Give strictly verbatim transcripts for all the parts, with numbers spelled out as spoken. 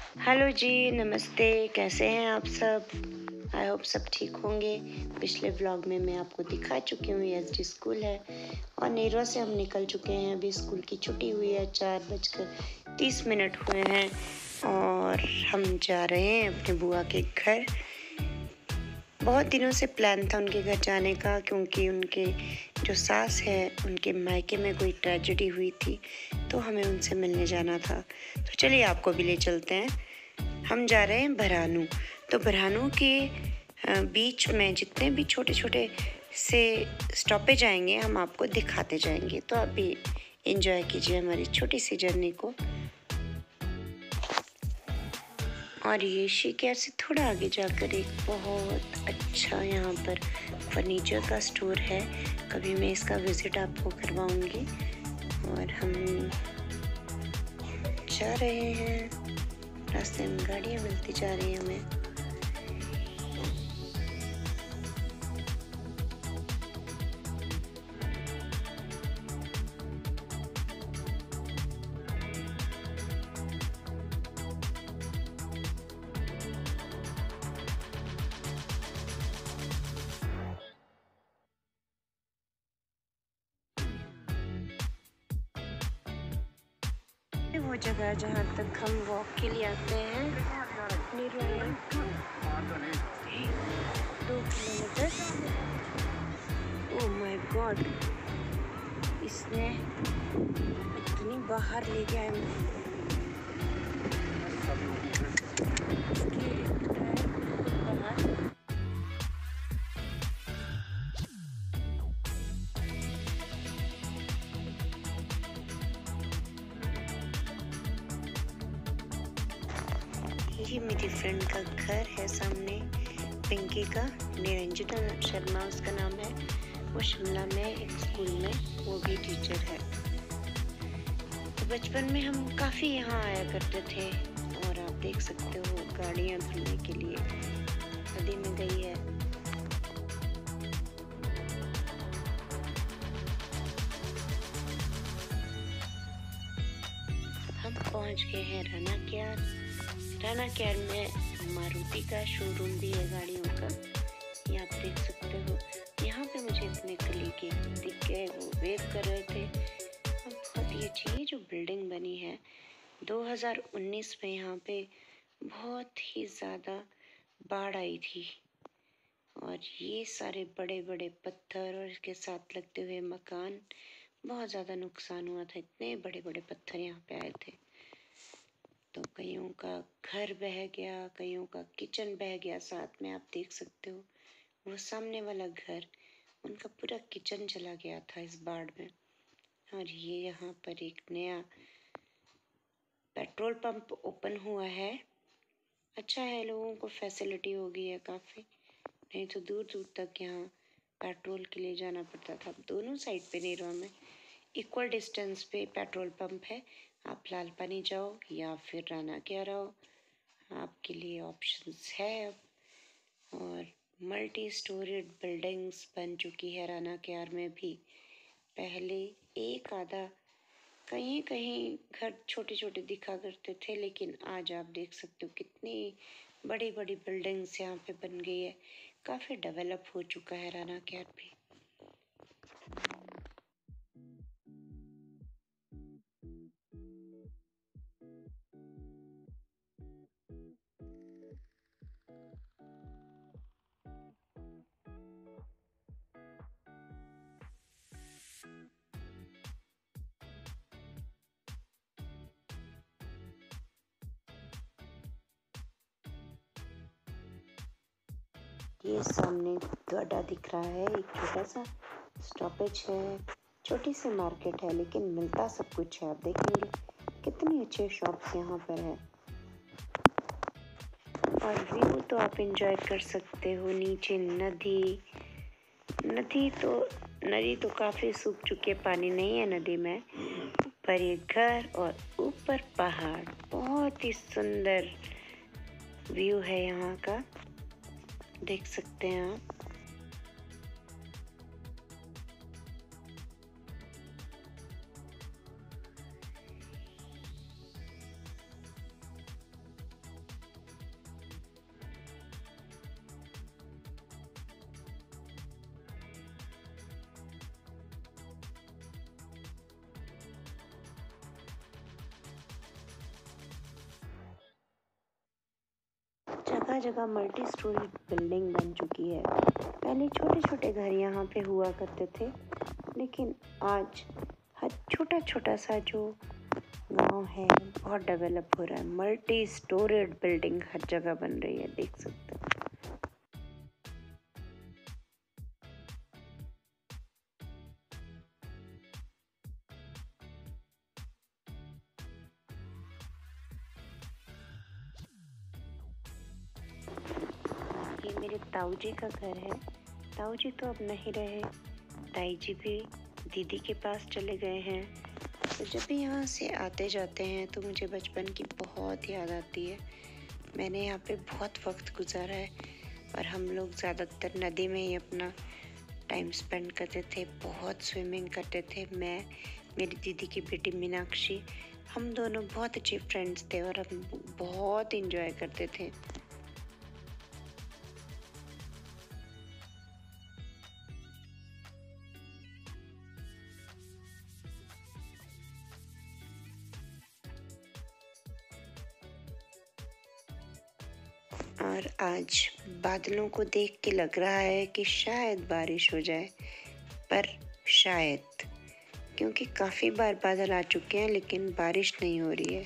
Hello जी, नमस्ते, कैसे हैं आप सब? आई होप सब ठीक होंगे। पिछले व्लॉग में मैं आपको दिखा चुकी हूँ एसडी स्कूल है और नेरवा से हम निकल चुके हैं। अभी स्कूल की छुट्टी हुई है, चार बजकर तीस मिनट हुए हैं और हम जा रहे हैं अपने बुआ के घर। बहुत दिनों से प्लान था उनके घर जाने का, क्योंकि उनके जो सास है उनके मायके में कोई ट्रेजेडी हुई थी, तो हमें उनसे मिलने जाना था। तो चलिए आपको भी ले चलते हैं। हम जा रहे हैं भरानू। तो भरानू के अ, बीच में जितने भी छोटे छोटे से स्टॉपेज आएंगे हम आपको दिखाते जाएंगे, तो आप भी इंजॉय कीजिए हमारी छोटी सी जर्नी को। और ये ऋषिकेश से थोड़ा आगे जाकर एक बहुत अच्छा यहाँ पर फर्नीचर का स्टोर है। कभी मैं इसका विजिट आपको करवाऊंगी। और हम जा रहे हैं, रास्ते में गाड़ियाँ मिलती जा रही हैं हमें। वो जगह जहाँ तक हम वॉक के लिए आते हैं, दो किलोमीटर। ओह माय गॉड, इसने इतनी बाहर ले गया है। ये मेरी फ्रेंड का घर है सामने, पिंकी का, निरंजना शर्मा उसका नाम है। वो शिमला में एक स्कूल में वो भी टीचर है। तो बचपन में हम काफ़ी यहाँ आया करते थे और आप देख सकते हो गाड़ियाँ धुलने के लिए नदी में गई है। हम पहुँच गए हैं राना क्यार। राना क्यार में मारुति का शोरूम भी है गाड़ियों का, ये आप देख सकते हो। यहाँ पे मुझे इतने कलीगे दिख गए, वो वेव कर रहे थे। और बहुत ही अच्छी जो बिल्डिंग बनी है, दो हज़ार उन्नीस में यहाँ पे बहुत ही ज़्यादा बाढ़ आई थी और ये सारे बड़े बड़े पत्थर और इसके साथ लगते हुए मकान, बहुत ज़्यादा नुकसान हुआ था। इतने बड़े बड़े पत्थर यहाँ पे आए थे, तो कईयों का घर बह गया, कईयों का किचन बह गया। साथ में आप देख सकते हो वो सामने वाला घर, उनका पूरा किचन चला गया था इस बाढ़ में। और ये यहाँ पर एक नया पेट्रोल पंप ओपन हुआ है। अच्छा है, लोगों को फैसिलिटी हो गई है काफ़ी, नहीं तो दूर दूर तक यहाँ पेट्रोल के लिए जाना पड़ता था। दोनों साइड पे नेरवा में इक्वल डिस्टेंस पे पेट्रोल पंप है। आप लाल पानी जाओ या फिर राना क्यार आओ, आपके लिए ऑप्शंस है अब। और मल्टी स्टोरीड बिल्डिंग्स बन चुकी है राना क्यार में भी। पहले एक आधा कहीं कहीं घर छोटे छोटे दिखा करते थे, लेकिन आज आप देख सकते हो कितनी बड़ी बड़ी बिल्डिंग्स यहाँ पे बन गई है। काफ़ी डेवलप हो चुका है राना क्यार भी। ये सामने गड्ढा दिख रहा है, एक छोटा सा स्टॉपेज है, छोटी सी मार्केट है, लेकिन मिलता सब कुछ है। आप देखेंगे कितनी अच्छे शॉप्स यहाँ पर है और व्यू तो आप एंजॉय कर सकते हो। नीचे नदी, नदी तो नदी तो काफ़ी सूख चुकी है, पानी नहीं है नदी में। ऊपर ये घर और ऊपर पहाड़, बहुत ही सुंदर व्यू है यहाँ का, देख सकते हैं आप। जगह मल्टी स्टोरी बिल्डिंग बन चुकी है। पहले छोटे छोटे घर यहाँ पे हुआ करते थे, लेकिन आज हर छोटा छोटा सा जो गांव है बहुत डेवलप हो रहा है। मल्टी स्टोरेड बिल्डिंग हर जगह बन रही है, देख सकते हो। ये मेरे ताऊ जी का घर है। ताऊ जी तो अब नहीं रहे, ताई जी भी दीदी के पास चले गए हैं। तो जब भी यहाँ से आते जाते हैं तो मुझे बचपन की बहुत याद आती है। मैंने यहाँ पे बहुत वक्त गुजारा है और हम लोग ज़्यादातर नदी में ही अपना टाइम स्पेंड करते थे। बहुत स्विमिंग करते थे। मैं, मेरी दीदी की बेटी मीनाक्षी, हम दोनों बहुत अच्छे फ्रेंड्स थे और हम बहुत इंजॉय करते थे। और आज बादलों को देख के लग रहा है कि शायद बारिश हो जाए, पर शायद, क्योंकि काफ़ी बार बादल आ चुके हैं लेकिन बारिश नहीं हो रही है।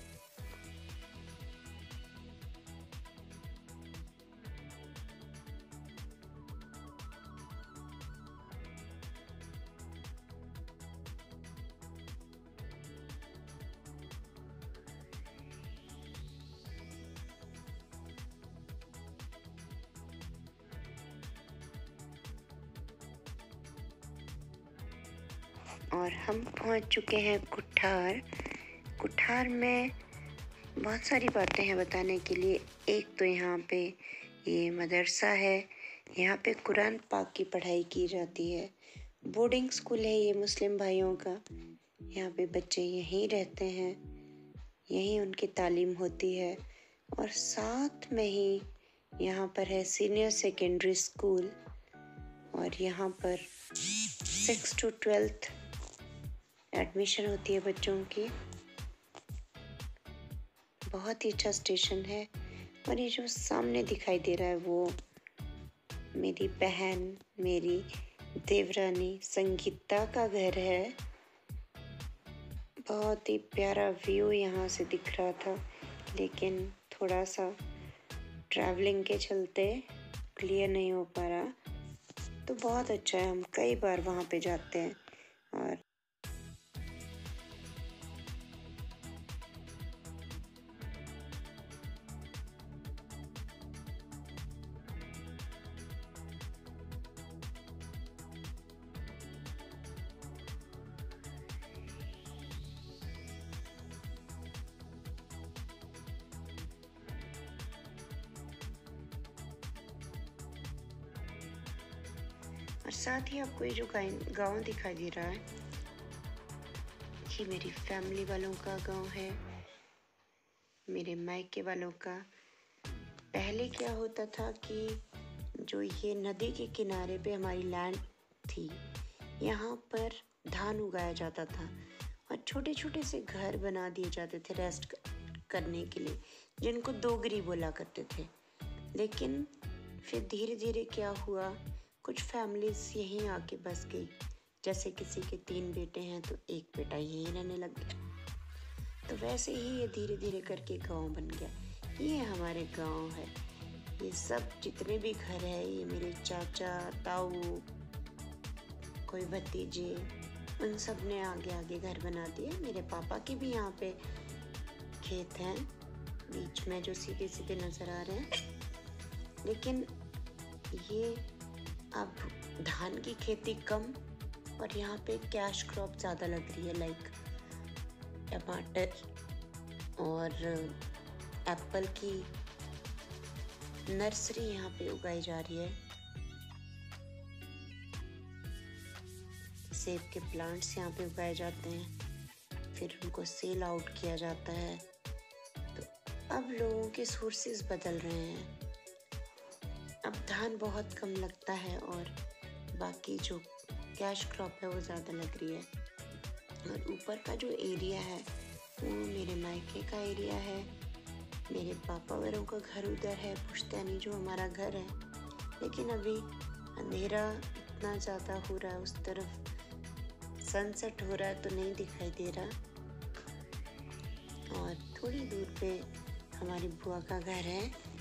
और हम पहुंच चुके हैं कुठार। कुठार में बहुत सारी बातें हैं बताने के लिए। एक तो यहाँ पे ये मदरसा है, यहाँ पे कुरान पाक की पढ़ाई की जाती है। बोर्डिंग स्कूल है ये मुस्लिम भाइयों का। यहाँ पे बच्चे यहीं रहते हैं, यहीं उनकी तालीम होती है। और साथ में ही यहाँ पर है सीनियर सेकेंडरी स्कूल, और यहाँ पर सिक्स टू ट्वेल्थ एडमिशन होती है बच्चों की। बहुत ही अच्छा स्टेशन है। और ये जो सामने दिखाई दे रहा है वो मेरी बहन, मेरी देवरानी संगीता का घर है। बहुत ही प्यारा व्यू यहाँ से दिख रहा था, लेकिन थोड़ा सा ट्रैवलिंग के चलते क्लियर नहीं हो पा रहा। तो बहुत अच्छा है, हम कई बार वहाँ पे जाते हैं। और और साथ ही आपको ये जो गांव दिखाई दे रहा है, ये मेरी फैमिली वालों का गांव है, मेरे मायके वालों का। पहले क्या होता था कि जो ये नदी के किनारे पे हमारी लैंड थी, यहाँ पर धान उगाया जाता था और छोटे छोटे से घर बना दिए जाते थे रेस्ट करने के लिए, जिनको दोगरी बोला करते थे। लेकिन फिर धीरे धीरे क्या हुआ, कुछ फैमिलीज यहीं आके बस गई। जैसे किसी के तीन बेटे हैं तो एक बेटा यहीं रहने लग गया। तो वैसे ही ये धीरे धीरे करके गांव बन गया। ये हमारे गांव है। ये सब जितने भी घर है, ये मेरे चाचा, ताऊ, कोई भतीजे, उन सब ने आगे आगे घर बना दिए। मेरे पापा के भी यहाँ पे खेत हैं बीच में जो सीधे सीधे नजर आ रहे हैं। लेकिन ये अब धान की खेती कम और यहाँ पे कैश क्रॉप ज़्यादा लग रही है, लाइक टमाटर और एप्पल की नर्सरी यहाँ पे उगाई जा रही है। सेब के प्लांट्स यहाँ पे उगाए जाते हैं, फिर उनको सेल आउट किया जाता है। तो अब लोगों के सोर्सेज बदल रहे हैं। अब धान बहुत कम लगता है और बाकी जो कैश क्रॉप है वो ज़्यादा लग रही है। और ऊपर का जो एरिया है वो मेरे मायके का एरिया है। मेरे पापा वालों का घर उधर है, पुश्तैनी जो हमारा घर है, लेकिन अभी अंधेरा इतना ज़्यादा हो रहा है, उस तरफ सनसेट हो रहा है तो नहीं दिखाई दे रहा। और थोड़ी दूर पे हमारी बुआ का घर है।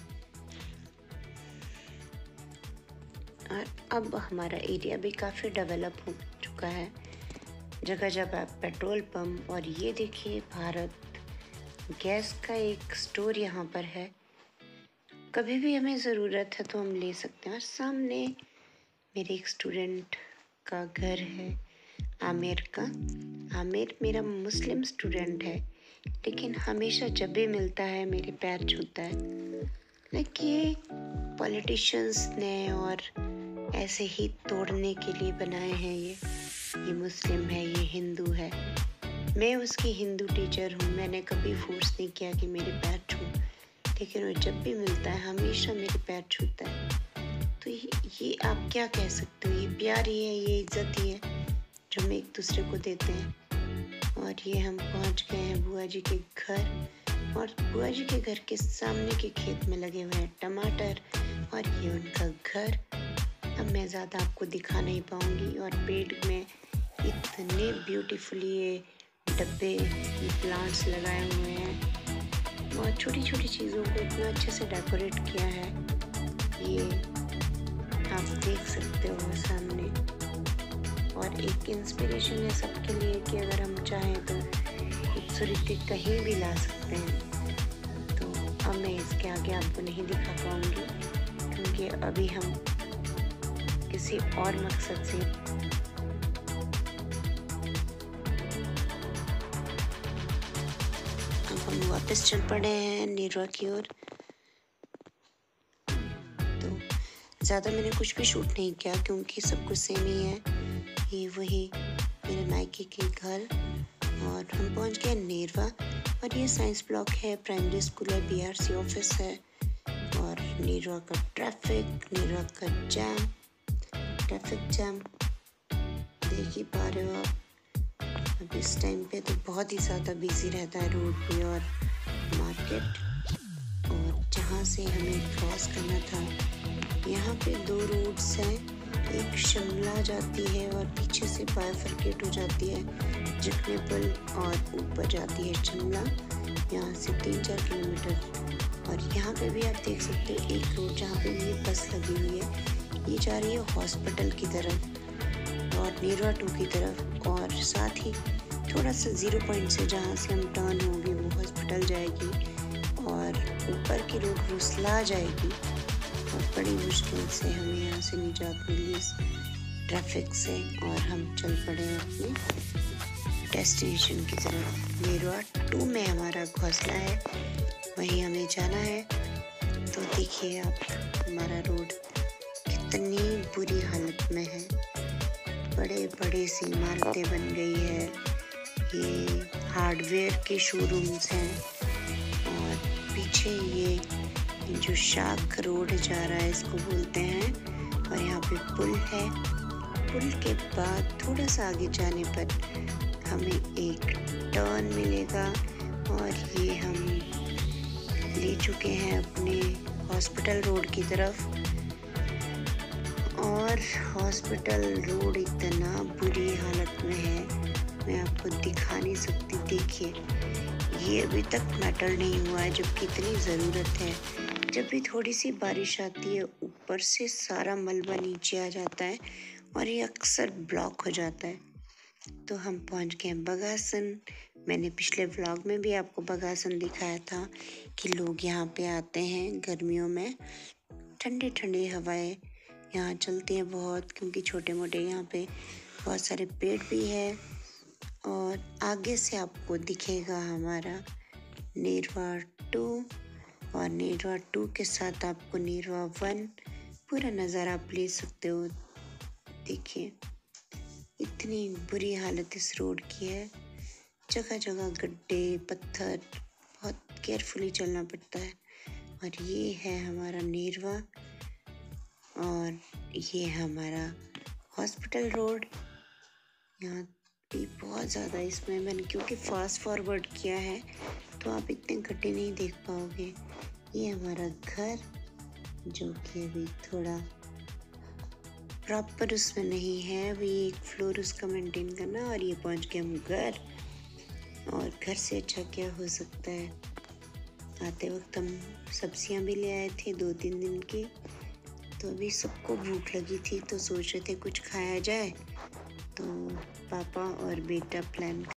और अब हमारा एरिया भी काफ़ी डेवलप हो चुका है, जगह जगह पेट्रोल पंप। और ये देखिए भारत गैस का एक स्टोर यहाँ पर है, कभी भी हमें ज़रूरत है तो हम ले सकते हैं। और सामने मेरे एक स्टूडेंट का घर है, आमिर का। आमिर मेरा मुस्लिम स्टूडेंट है, लेकिन हमेशा जब भी मिलता है मेरे पैर छूता है। लेकिन ये पॉलिटिशियंस ने और ऐसे ही तोड़ने के लिए बनाए हैं। ये ये मुस्लिम है, ये हिंदू है। मैं उसकी हिंदू टीचर हूँ, मैंने कभी फोर्स नहीं किया कि मेरे पैर छू, लेकिन वो जब भी मिलता है हमेशा मेरे पैर छूता है। तो ये, ये आप क्या कह सकते हो? ये प्यार ही है, ये इज्जत ही है जो हम एक दूसरे को देते हैं। और ये हम पहुँच गए हैं बुआ जी के घर। और बुआ जी के घर के सामने के खेत में लगे हुए हैं टमाटर, और ये उनका घर। अब मैं ज़्यादा आपको दिखा नहीं पाऊँगी। और पेड़ में इतने ब्यूटीफुली ये डब्बे, ये प्लांट्स लगाए हुए हैं। बहुत छोटी छोटी चीज़ों को इतना अच्छे से डेकोरेट किया है, ये आप देख सकते हो सामने। और एक इंस्पिरेशन है सबके लिए कि अगर हम चाहें तो खूबसूरती कहीं भी ला सकते हैं। तो अब मैं इसके आगे आपको नहीं दिखा पाऊँगी, क्योंकि अभी हम किसी और मकसद से अब हम वापस चल पड़े हैं नेरवा की ओर। तो ज़्यादा मैंने कुछ भी शूट नहीं किया, क्योंकि सब कुछ सेम ही है। ये वही मेरे मायके के घर। और हम पहुंच गए नेरवा। और ये साइंस ब्लॉक है, प्राइमरी स्कूल है, बीआरसी ऑफिस है। और नेरवा का ट्रैफिक, नेरवा का जैम, ट्रैफिक जैम देख ही पा रहे हो आप। अब इस टाइम पे तो बहुत ही ज़्यादा बिजी रहता है रोड भी और मार्केट। और जहाँ से हमें क्रॉस करना था, यहाँ पे दो रोड्स हैं, एक शिमला जाती है और पीछे से बाइफरकेट हो जाती है जिकने पुल, और ऊपर जाती है शिमला, यहाँ से तीन चार किलोमीटर। और यहाँ पे भी आप देख सकते हो एक रोड जहाँ पे ये बस लगी हुई है, ये जा रही है हॉस्पिटल की तरफ और नेरवा टू की तरफ। और साथ ही थोड़ा सा ज़ीरो पॉइंट से जहाँ से हम टर्न होंगे वो हॉस्पिटल जाएगी, और ऊपर की रोड रुसला जाएगी। और बड़ी मुश्किल से हमें यहाँ से निजात मिली इस ट्रैफिक से, और हम चल पड़े अपने डेस्टिनेशन की तरफ। नेरवा टू में हमारा घोंसला है, वहीं हमें जाना है। तो देखिए आप, हमारा रोड कितनी बुरी हालत में है, बड़े बड़े सी इमारतें बन गई है, ये हार्डवेयर के शोरूम्स हैं। और पीछे ये जो शाख रोड जा रहा है इसको बोलते हैं। और यहाँ पे पुल है, पुल के बाद थोड़ा सा आगे जाने पर हमें एक टर्न मिलेगा, और ये हम ले चुके हैं अपने हॉस्पिटल रोड की तरफ। और हॉस्पिटल रोड इतना बुरी हालत में है, मैं आपको दिखा नहीं सकती। देखिए ये अभी तक मेटल नहीं हुआ है, जबकि इतनी ज़रूरत है। जब भी थोड़ी सी बारिश आती है, ऊपर से सारा मलबा नीचे आ जाता है और ये अक्सर ब्लॉक हो जाता है। तो हम पहुंच गए बगासन। मैंने पिछले व्लॉग में भी आपको बगासन दिखाया था कि लोग यहाँ पे आते हैं गर्मियों में। ठंडी ठंडी हवाएं यहाँ चलती हैं बहुत, क्योंकि छोटे मोटे यहाँ पे बहुत सारे पेड़ भी है। और आगे से आपको दिखेगा हमारा नेरवा टू, और नेरवा टू के साथ आपको नेरवा वन पूरा नज़ारा आप ले सकते हो। देखिए इतनी बुरी हालत इस रोड की है, जगह जगह गड्ढे, पत्थर, बहुत केयरफुली चलना पड़ता है। और ये है हमारा नेरवा, और ये हमारा हॉस्पिटल रोड। यहाँ ये बहुत ज़्यादा इसमें मैंने क्योंकि फास्ट फॉरवर्ड किया है तो आप इतने गड्ढे नहीं देख पाओगे। ये हमारा घर जो कि अभी थोड़ा प्रॉपर उसमें नहीं है, अभी एक फ्लोर उसका मेंटेन करना। और ये पहुंच गए हम घर, और घर से अच्छा क्या हो सकता है। आते वक्त हम सब्जियां भी ले आए थे दो तीन दिन की, तो अभी सबको भूख लगी थी तो सोच रहे थे कुछ खाया जाए, तो पापा और बेटा प्लान